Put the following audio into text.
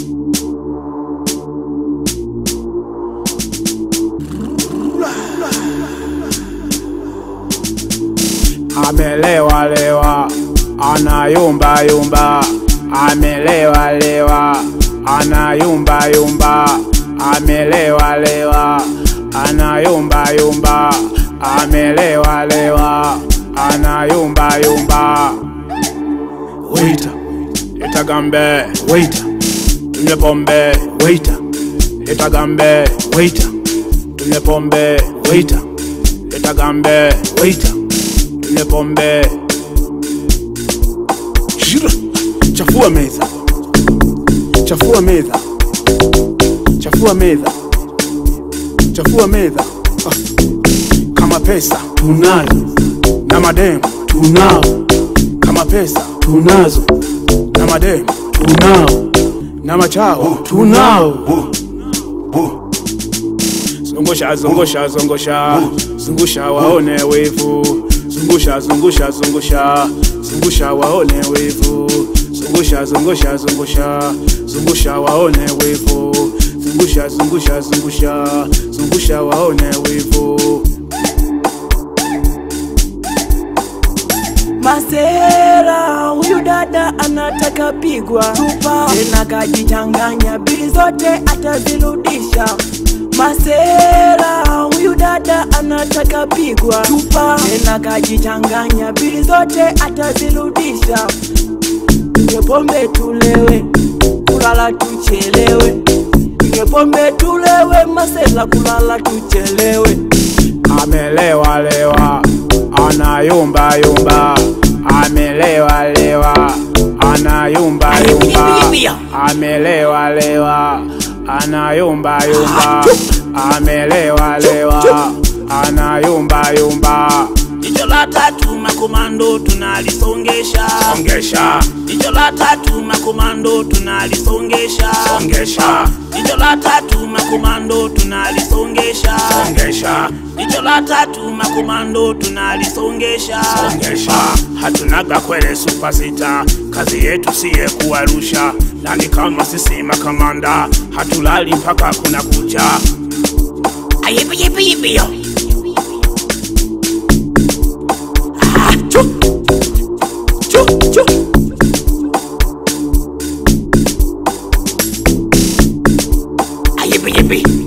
Amelewa lewa, anayumba yumba. Amelewa lewa, anayumba yumba. Amelewa lewa, anayumba yumba. Amelewa lewa, anayumba yumba. Waiter, itagambe. Waiter, tunywe pombe. Waiter, itagambe. Waiter, tunywe pombe. Waiter, itagambe. Waiter, tunywe pombe. Chafua meza. Chafua meza. Chafua meza. Chafua meza. Kama pesa tunazo na mademu tunao. Kama pesa tunazo na mademu tunao. Na machao tunao. Zungusha zungusha zungusha. Zungusha waone wivu. Zungusha zungusha zungusha. Zungusha waone wivu. Zungusha zungusha zungusha. Zungusha waone wivu. Zungusha zungusha zungusha. Zungusha waone wivu. Masera, huyu dada anataka pigwa. Tupa tena kajichanganya, bili zote atazirudisha. Masera, huyu dada anataka pigwa. Tupa tena kajichanganya, bili zote atazirudisha. Tunywe pombe tulewe, kulala tuchelewe. Tunywe pombe tulewe, masela kulala tuchelewe. Amelewa lewa, anayumba yumba. Amelewa lewa, anayumba yumba. Amelewa lewa, anayumba yumba. Amelewa lewa, anayumba yumba. Jicho la tatu makomando tunalisongesha. Songesha. Jicho la tatu makomando tunalisongesha. Songesha. Jicho la tatu makomando tunalisongesha. Songesha. Jicho la tatu makomando tunalisongesha. Songesha. Hatunaga kwele superstar, kazi yetu siye kuwarusha. Nani kama sisi makamanda, hatulali mpaka kuna kucha. Ayipi yipi yipi yo. Yippee yippee.